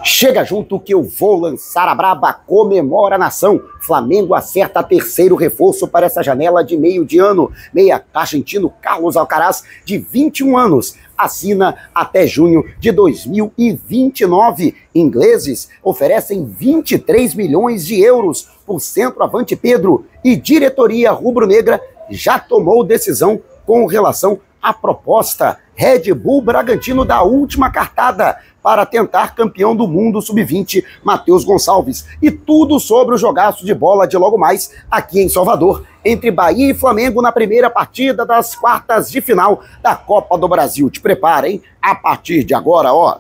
Chega junto que eu vou lançar a braba, comemora a nação. Flamengo acerta terceiro reforço para essa janela de meio de ano. Meia argentino Carlos Alcaraz, de 21 anos, assina até junho de 2029. Ingleses oferecem 23 milhões de euros por centroavante Pedro. E diretoria rubro-negra já tomou decisão com relação à proposta. Red Bull Bragantino dá última cartada para tentar campeão do mundo sub-20, Matheus Gonçalves. E tudo sobre o jogaço de bola de logo mais aqui em Salvador, entre Bahia e Flamengo na primeira partida das quartas de final da Copa do Brasil. Te prepara, hein? A partir de agora, ó,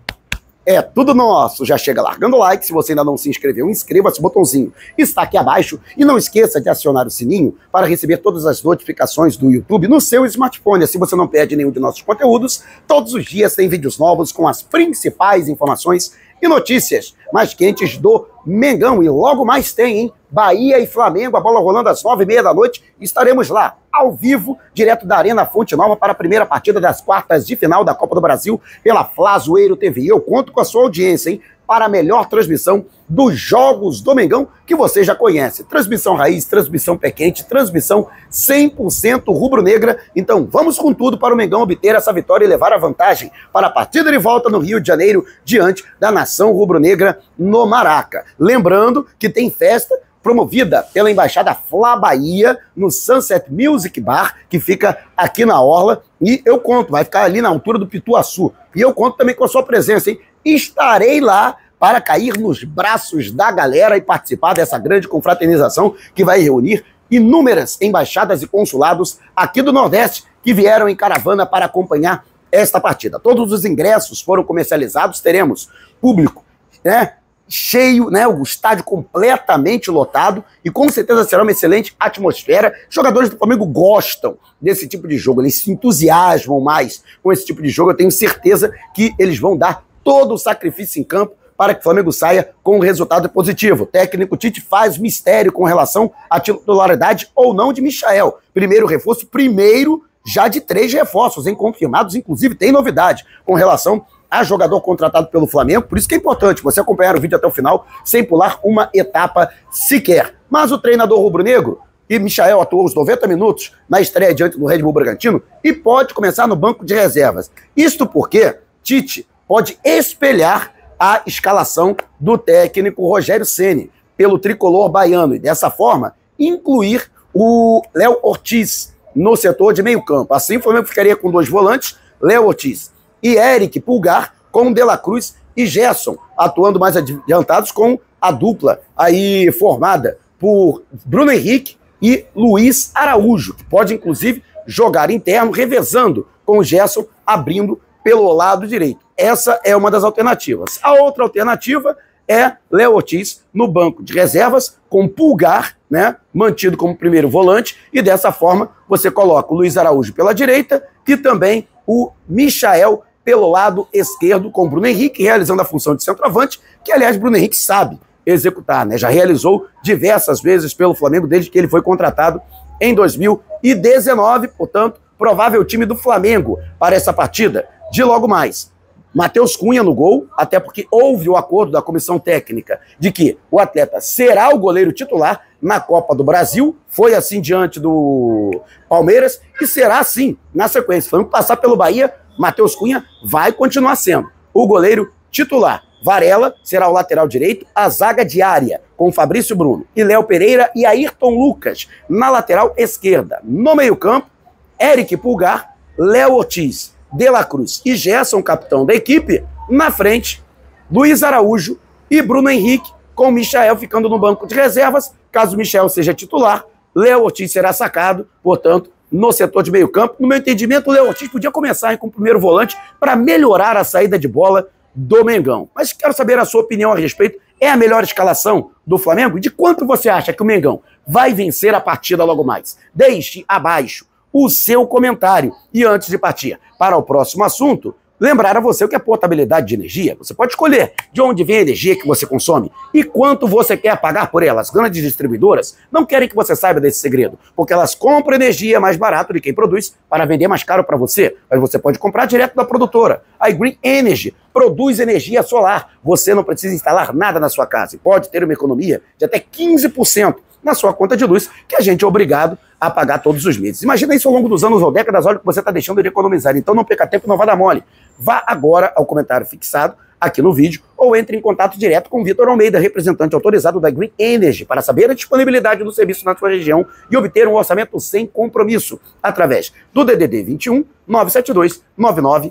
é tudo nosso. Já chega largando o like. Se você ainda não se inscreveu, inscreva-se, o botãozinho está aqui abaixo. E não esqueça de acionar o sininho para receber todas as notificações do YouTube no seu smartphone. Assim você não perde nenhum de nossos conteúdos. Todos os dias tem vídeos novos com as principais informações e notícias mais quentes do Mengão. E logo mais tem, hein? Bahia e Flamengo, a bola rolando às 9h30 da noite. Estaremos lá, ao vivo, direto da Arena Fonte Nova, para a primeira partida das quartas de final da Copa do Brasil pela Flazoeiro TV. E eu conto com a sua audiência, hein? Para a melhor transmissão dos jogos do Mengão, que você já conhece. Transmissão raiz, transmissão pé quente, transmissão 100% rubro-negra. Então vamos com tudo para o Mengão obter essa vitória e levar a vantagem para a partida de volta no Rio de Janeiro, diante da nação rubro-negra no Maraca. Lembrando que tem festa promovida pela Embaixada Fla Bahia, no Sunset Music Bar, que fica aqui na Orla, e eu conto, vai ficar ali na altura do Pituaçu, e eu conto também com a sua presença, hein? Estarei lá para cair nos braços da galera e participar dessa grande confraternização que vai reunir inúmeras embaixadas e consulados aqui do Nordeste que vieram em caravana para acompanhar esta partida. Todos os ingressos foram comercializados, teremos público, né, cheio, né, o estádio completamente lotado e com certeza será uma excelente atmosfera. Jogadores do Flamengo gostam desse tipo de jogo, eles se entusiasmam mais com esse tipo de jogo. Eu tenho certeza que eles vão dar todo o sacrifício em campo para que o Flamengo saia com um resultado positivo. O técnico Tite faz mistério com relação à titularidade ou não de Michael. Primeiro reforço, primeiro já de 3 reforços, hein, confirmados. Inclusive tem novidade com relação a jogador contratado pelo Flamengo, por isso que é importante você acompanhar o vídeo até o final, sem pular uma etapa sequer. Mas o treinador rubro-negro, e Michael atuou os 90 minutos na estreia diante do Red Bull Bragantino, e pode começar no banco de reservas. Isto porque Tite pode espelhar a escalação do técnico Rogério Ceni pelo tricolor baiano, e dessa forma incluir o Léo Ortiz no setor de meio campo. Assim o Flamengo ficaria com 2 volantes, Léo Ortiz e Eric Pulgar, com De La Cruz e Gerson, atuando mais adiantados com a dupla aí formada por Bruno Henrique e Luiz Araújo, que pode inclusive jogar interno, revezando com o Gerson, abrindo pelo lado direito. Essa é uma das alternativas. A outra alternativa é Léo Ortiz no banco de reservas, com Pulgar, né, mantido como primeiro volante, e dessa forma você coloca o Luiz Araújo pela direita e também o Michael pelo lado esquerdo, com Bruno Henrique realizando a função de centroavante, que aliás Bruno Henrique sabe executar, né? Já realizou diversas vezes pelo Flamengo desde que ele foi contratado em 2019, portanto, provável time do Flamengo para essa partida de logo mais. Matheus Cunha no gol, até porque houve o acordo da comissão técnica de que o atleta será o goleiro titular na Copa do Brasil, foi assim diante do Palmeiras e será assim na sequência. Vamos passar pelo Bahia, Matheus Cunha vai continuar sendo o goleiro titular. Varela será o lateral direito, a zaga diária com Fabrício Bruno e Léo Pereira e Ayrton Lucas na lateral esquerda. No meio-campo, Eric Pulgar, Léo Ortiz, De La Cruz e Gerson, capitão da equipe. Na frente, Luiz Araújo e Bruno Henrique, com Michael ficando no banco de reservas. Caso Michael seja titular, Léo Ortiz será sacado, portanto, no setor de meio campo. No meu entendimento, o Léo Ortiz podia começar com o primeiro volante para melhorar a saída de bola do Mengão. Mas quero saber a sua opinião a respeito. É a melhor escalação do Flamengo? De quanto você acha que o Mengão vai vencer a partida logo mais? Deixe abaixo o seu comentário. E antes de partir para o próximo assunto, lembrar a você o que é portabilidade de energia. Você pode escolher de onde vem a energia que você consome e quanto você quer pagar por ela. As grandes distribuidoras não querem que você saiba desse segredo, porque elas compram energia mais barato de quem produz para vender mais caro para você. Mas você pode comprar direto da produtora. A Green Energy produz energia solar. Você não precisa instalar nada na sua casa e pode ter uma economia de até 15% na sua conta de luz, que a gente é obrigado a pagar todos os meses. Imagina isso ao longo dos anos ou décadas, olha o que você está deixando de economizar. Então não perca tempo, não vá dar mole. Vá agora ao comentário fixado aqui no vídeo ou entre em contato direto com o Vitor Almeida, representante autorizado da Green Energy, para saber a disponibilidade do serviço na sua região e obter um orçamento sem compromisso, através do DDD 21 972 99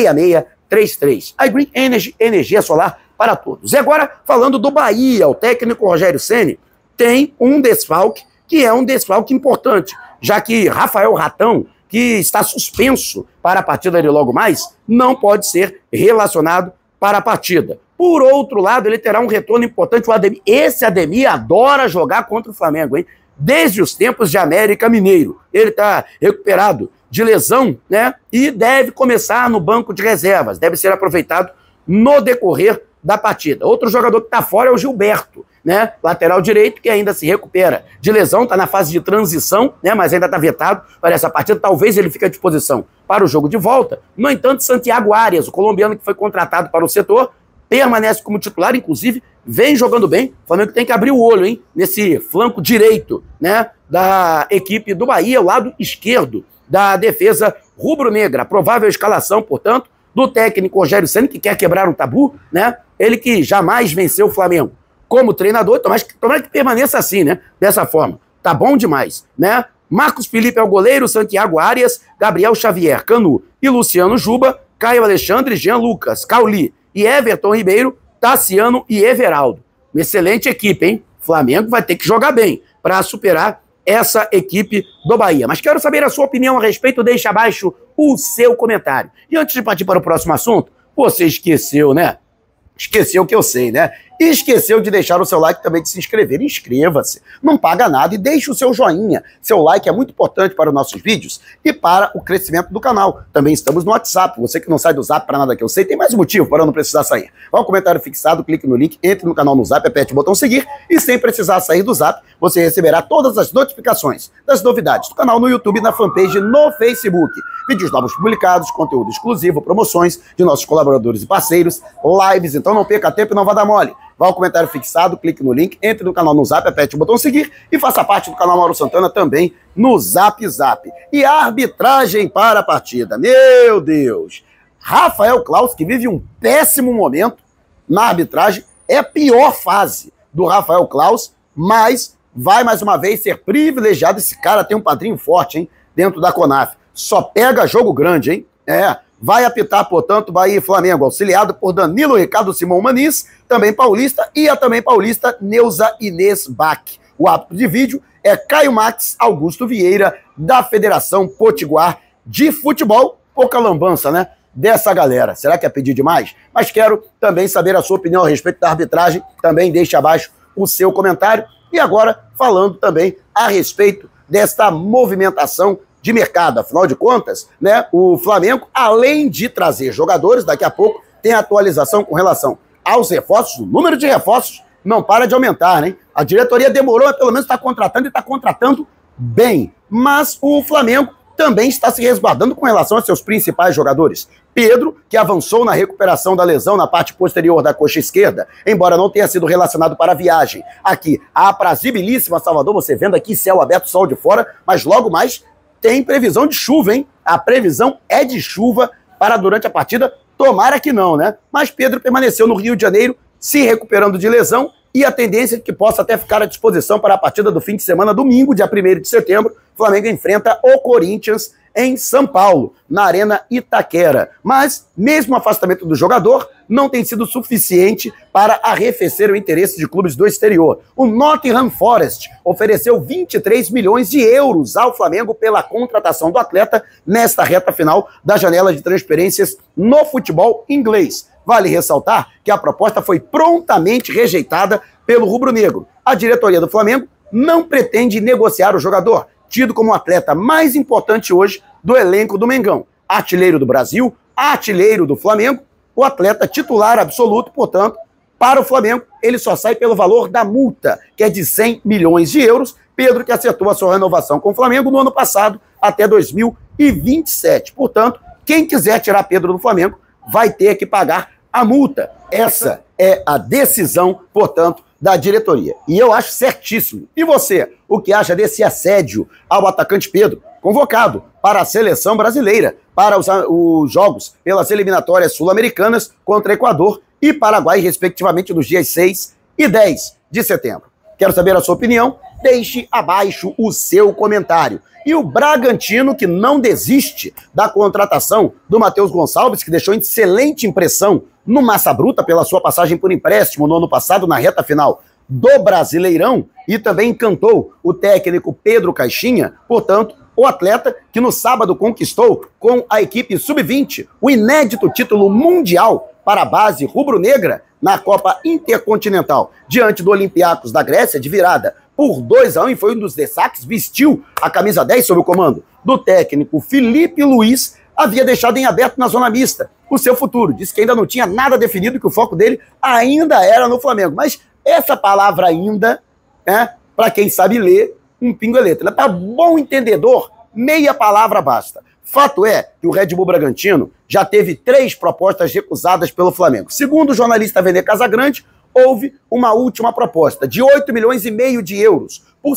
6633. A Green Energy, energia solar para todos. E agora, falando do Bahia, o técnico Rogério Ceni tem um desfalque, que é um desfalque importante, já que Rafael Ratão, que está suspenso para a partida de logo mais, não pode ser relacionado para a partida. Por outro lado, ele terá um retorno importante, o Ademir. Esse Ademir adora jogar contra o Flamengo, hein? Desde os tempos de América Mineiro. Ele está recuperado de lesão, né? E deve começar no banco de reservas, deve ser aproveitado no decorrer da partida. Outro jogador que está fora é o Gilberto, né? Lateral direito, que ainda se recupera de lesão, está na fase de transição, né? Mas ainda está vetado para essa partida. Talvez ele fique à disposição para o jogo de volta. No entanto, Santiago Arias, o colombiano que foi contratado para o setor, permanece como titular, inclusive vem jogando bem. O Flamengo tem que abrir o olho, hein? Nesse flanco direito, né? Da equipe do Bahia, o lado esquerdo da defesa rubro-negra. Provável escalação, portanto, do técnico Rogério Ceni, que quer quebrar um tabu, né? Ele que jamais venceu o Flamengo como treinador, tomara que permaneça assim, né? Dessa forma. Tá bom demais, né? Marcos Felipe é o goleiro, Santiago Arias, Gabriel Xavier, Canu e Luciano Juba, Caio Alexandre, Jean Lucas, Cauli e Everton Ribeiro, Tassiano e Everaldo. Uma excelente equipe, hein? Flamengo vai ter que jogar bem para superar essa equipe do Bahia. Mas quero saber a sua opinião a respeito, deixa abaixo o seu comentário. E antes de partir para o próximo assunto, você esqueceu, né? Esqueceu que eu sei, né? E esqueceu de deixar o seu like também, de se inscrever. Inscreva-se, não paga nada e deixe o seu joinha. Seu like é muito importante para os nossos vídeos e para o crescimento do canal. Também estamos no WhatsApp. Você que não sai do Zap para nada que eu sei, tem mais um motivo para não precisar sair. Vá ao comentário fixado, clique no link, entre no canal no Zap, aperte o botão seguir e sem precisar sair do Zap, você receberá todas as notificações das novidades do canal no YouTube e na fanpage no Facebook. Vídeos novos publicados, conteúdo exclusivo, promoções de nossos colaboradores e parceiros, lives, então não perca tempo e não vá dar mole. Vá ao comentário fixado, clique no link, entre no canal no Zap, aperte o botão seguir e faça parte do canal Mauro Santana também no Zap Zap. E a arbitragem para a partida. Meu Deus! Rafael Claus, que vive um péssimo momento na arbitragem, é a pior fase do Rafael Claus, mas vai mais uma vez ser privilegiado. Esse cara tem um padrinho forte, hein, dentro da CONAF. Só pega jogo grande, hein? Vai apitar, portanto, Bahia e Flamengo, auxiliado por Danilo Ricardo Simão Maniz, também paulista, e a também paulista Neuza Inês Bach. O árbitro de vídeo é Caio Max Augusto Vieira, da Federação Potiguar de Futebol. Pouca lambança, né, dessa galera. Será que é pedir demais? Mas quero também saber a sua opinião a respeito da arbitragem. Também deixe abaixo o seu comentário. E agora, falando também a respeito desta movimentação de mercado. Afinal de contas, né, o Flamengo, além de trazer jogadores, daqui a pouco tem atualização com relação aos reforços. O número de reforços não para de aumentar, né? A diretoria demorou, mas pelo menos está contratando e está contratando bem. Mas o Flamengo também está se resguardando com relação a seus principais jogadores. Pedro, que avançou na recuperação da lesão na parte posterior da coxa esquerda, embora não tenha sido relacionado para a viagem. Aqui, a aprazibilíssima Salvador, você vendo aqui céu aberto, sol de fora, mas logo mais tem previsão de chuva, hein? A previsão é de chuva para durante a partida, tomara que não, né? Mas Pedro permaneceu no Rio de Janeiro, se recuperando de lesão, e a tendência é que possa até ficar à disposição para a partida do fim de semana, domingo, dia 1º de setembro. O Flamengo enfrenta o Corinthians em São Paulo, na Arena Itaquera. Mas, mesmo o afastamento do jogador, não tem sido suficiente para arrefecer o interesse de clubes do exterior. O Nottingham Forest ofereceu 23 milhões de euros ao Flamengo pela contratação do atleta nesta reta final da janela de transferências no futebol inglês. Vale ressaltar que a proposta foi prontamente rejeitada pelo rubro-negro. A diretoria do Flamengo não pretende negociar o jogador, tido como o atleta mais importante hoje do elenco do Mengão. Artilheiro do Brasil, artilheiro do Flamengo, o atleta titular absoluto, portanto, para o Flamengo, ele só sai pelo valor da multa, que é de 100 milhões de euros. Pedro, que acertou a sua renovação com o Flamengo no ano passado, até 2027. Portanto, quem quiser tirar Pedro do Flamengo vai ter que pagar a multa. Essa é a decisão, portanto, da diretoria. E eu acho certíssimo. E você, o que acha desse assédio ao atacante Pedro, convocado para a seleção brasileira, para os jogos pelas eliminatórias sul-americanas contra Equador e Paraguai, respectivamente, nos dias 6 e 10 de setembro? Quero saber a sua opinião. Deixe abaixo o seu comentário. E o Bragantino, que não desiste da contratação do Matheus Gonçalves, que deixou excelente impressão no Massa Bruta pela sua passagem por empréstimo no ano passado, na reta final do Brasileirão, e também encantou o técnico Pedro Caixinha. Portanto, o atleta que no sábado conquistou com a equipe Sub-20 o inédito título mundial para a base rubro-negra na Copa Intercontinental, diante do Olympiacos da Grécia, de virada por 2-1, e foi um dos destaques, vestiu a camisa 10 sob o comando do técnico Felipe Luiz, havia deixado em aberto na zona mista o seu futuro. Disse que ainda não tinha nada definido, que o foco dele ainda era no Flamengo. Mas essa palavra ainda, para quem sabe ler, um pingo é letra. Para bom entendedor, meia palavra basta. Fato é que o Red Bull Bragantino já teve 3 propostas recusadas pelo Flamengo. Segundo o jornalista Vene Casagrande, houve uma última proposta de 8,5 milhões de euros por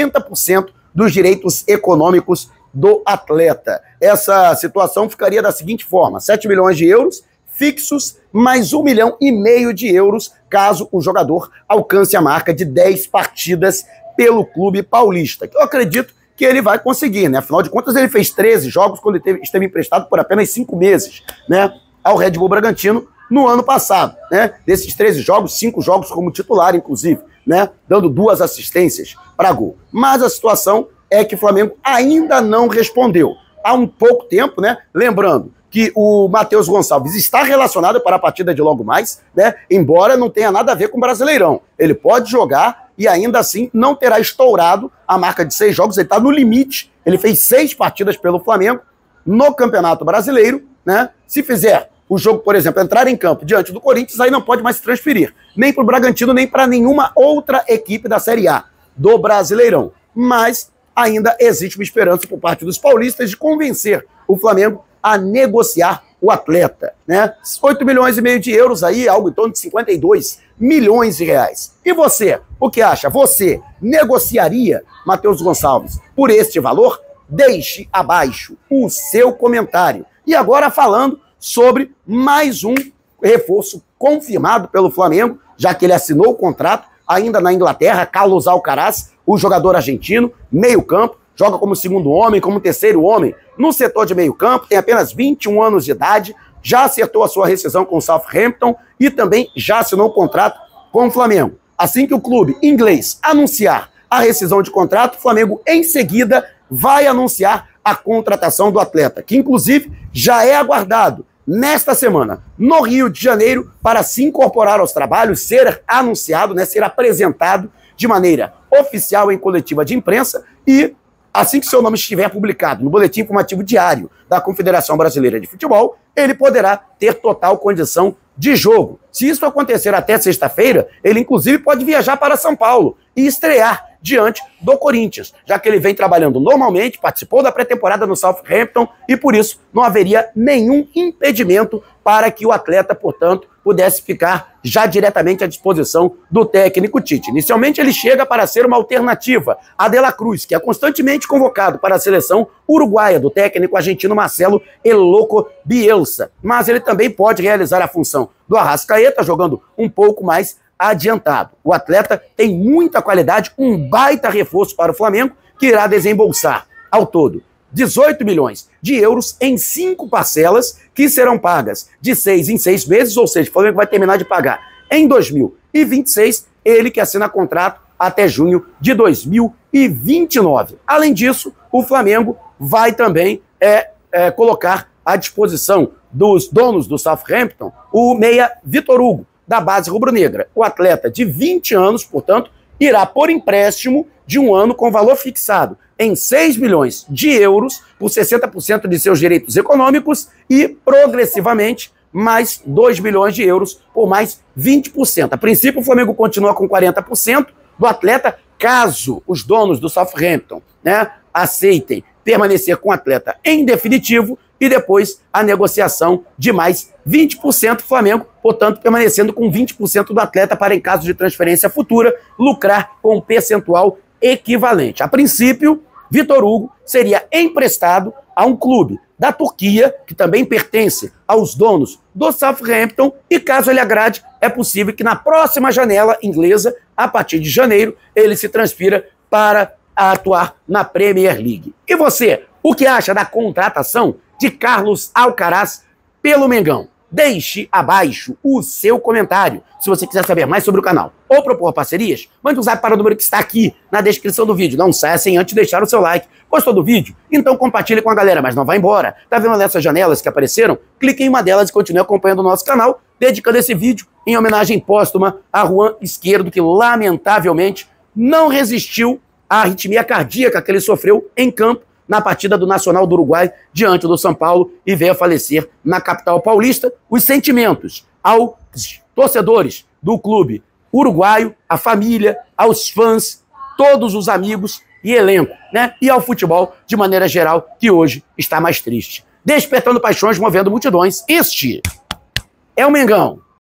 70% dos direitos econômicos do atleta. Essa situação ficaria da seguinte forma: 7 milhões de euros fixos, mais 1,5 milhão de euros caso o jogador alcance a marca de 10 partidas pelo clube paulista, que eu acredito que ele vai conseguir, né? Afinal de contas, ele fez 13 jogos quando ele esteve emprestado por apenas 5 meses, né, ao Red Bull Bragantino no ano passado, né? Desses 13 jogos, 5 jogos como titular, inclusive, né, dando 2 assistências para gol. Mas a situação é que o Flamengo ainda não respondeu. Há um pouco tempo, né? Lembrando que o Matheus Gonçalves está relacionado para a partida de logo mais, né? Embora não tenha nada a ver com o Brasileirão. Ele pode jogar e ainda assim não terá estourado a marca de 6 jogos. Ele está no limite. Ele fez 6 partidas pelo Flamengo no Campeonato Brasileiro, né? Se fizer o jogo, por exemplo, entrar em campo diante do Corinthians, aí não pode mais se transferir, nem para o Bragantino, nem para nenhuma outra equipe da Série A do Brasileirão. Mas ainda existe uma esperança por parte dos paulistas de convencer o Flamengo a negociar o atleta, né? 8,5 milhões de euros aí, algo em torno de 52 milhões de reais. E você, o que acha? Você negociaria Matheus Gonçalves por este valor? Deixe abaixo o seu comentário. E agora falando sobre mais um reforço confirmado pelo Flamengo, já que ele assinou o contrato ainda na Inglaterra, Carlos Alcaraz, o jogador argentino, meio-campo, joga como segundo homem, como terceiro homem no setor de meio-campo, tem apenas 21 anos de idade, já acertou a sua rescisão com o Southampton e também já assinou o contrato com o Flamengo. Assim que o clube inglês anunciar a rescisão de contrato, o Flamengo em seguida vai anunciar a contratação do atleta, que inclusive já é aguardado nesta semana no Rio de Janeiro para se incorporar aos trabalhos, ser anunciado, né, ser apresentado de maneira oficial em coletiva de imprensa e assim que seu nome estiver publicado no Boletim Informativo Diário da Confederação Brasileira de Futebol, ele poderá ter total condição de jogo. Se isso acontecer até sexta-feira, ele inclusive pode viajar para São Paulo e estrear diante do Corinthians, já que ele vem trabalhando normalmente, participou da pré-temporada no Southampton e por isso não haveria nenhum impedimento para que o atleta, portanto, pudesse ficar já diretamente à disposição do técnico Tite. Inicialmente ele chega para ser uma alternativa a De La Cruz, que é constantemente convocado para a seleção uruguaia do técnico argentino Marcelo El Loco Bielsa, mas ele também pode realizar a função do Arrascaeta, jogando um pouco mais adiantado. O atleta tem muita qualidade, um baita reforço para o Flamengo, que irá desembolsar ao todo 18 milhões de euros em 5 parcelas que serão pagas de 6 em 6 meses, ou seja, o Flamengo vai terminar de pagar em 2026, ele que assina contrato até junho de 2029. Além disso, o Flamengo vai também colocar à disposição dos donos do Southampton o meia Vitor Hugo, da base rubro-negra. O atleta de 20 anos, portanto, irá por empréstimo de 1 ano com valor fixado em 6 milhões de euros por 60% de seus direitos econômicos e, progressivamente, mais 2 milhões de euros por mais 20%. A princípio, o Flamengo continua com 40% do atleta, caso os donos do Southampton, né, aceitem permanecer com o atleta em definitivo e depois a negociação de mais 20%, Flamengo, portanto, permanecendo com 20% do atleta para, em caso de transferência futura, lucrar com um percentual equivalente. A princípio, Vitor Hugo seria emprestado a um clube da Turquia, que também pertence aos donos do Southampton, e caso ele agrade, é possível que na próxima janela inglesa, a partir de janeiro, ele se transfira para atuar na Premier League. E você, o que acha da contratação de Carlos Alcaraz pelo Mengão? Deixe abaixo o seu comentário. Se você quiser saber mais sobre o canal ou propor parcerias, mande um zap para o número que está aqui na descrição do vídeo. Não saia sem antes deixar o seu like. Gostou do vídeo? Então compartilhe com a galera, mas não vá embora. Tá vendo essas janelas que apareceram? Clique em uma delas e continue acompanhando o nosso canal, dedicando esse vídeo em homenagem póstuma a Juan Izquierdo, que lamentavelmente não resistiu à arritmia cardíaca que ele sofreu em campo na partida do Nacional do Uruguai diante do São Paulo e veio a falecer na capital paulista. Os sentimentos aos torcedores do clube uruguaio, à família, aos fãs, todos os amigos e elenco, né? E ao futebol de maneira geral, que hoje está mais triste. Despertando paixões, movendo multidões, este é o Mengão.